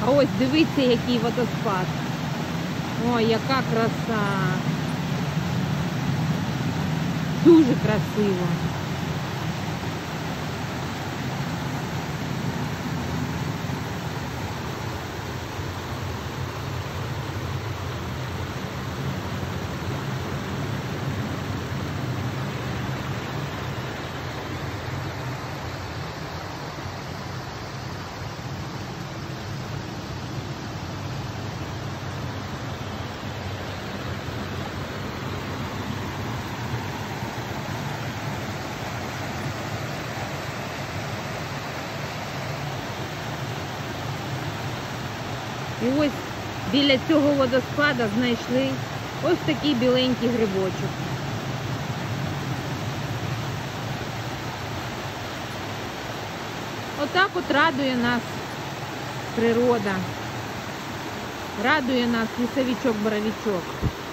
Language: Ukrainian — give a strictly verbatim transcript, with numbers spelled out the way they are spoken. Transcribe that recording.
А ось дивіться, який водоспад. Ой, яка краса. Дуже красиво. І ось біля цього водоспада знайшли ось такий біленький грибочок. Отак от радує нас природа, радує нас лісовичок-боровичок.